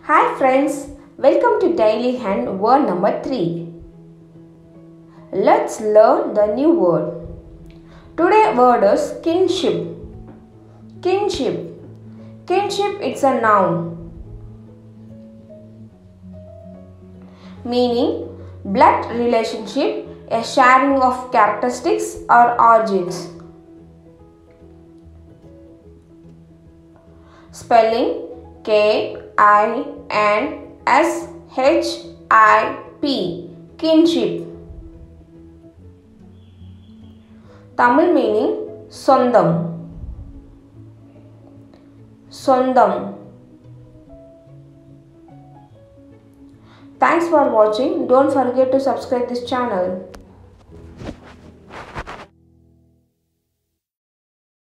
Hi friends, welcome to Daily Hand word number 3. Let's learn the new word. Today word is kinship. Kinship. Kinship it's a noun. Meaning blood relationship, a sharing of characteristics or origins. Spelling Kinship. Kinship. Tamil meaning சொந்தம். சொந்தம். Thanks for watching. Don't forget to subscribe this channel.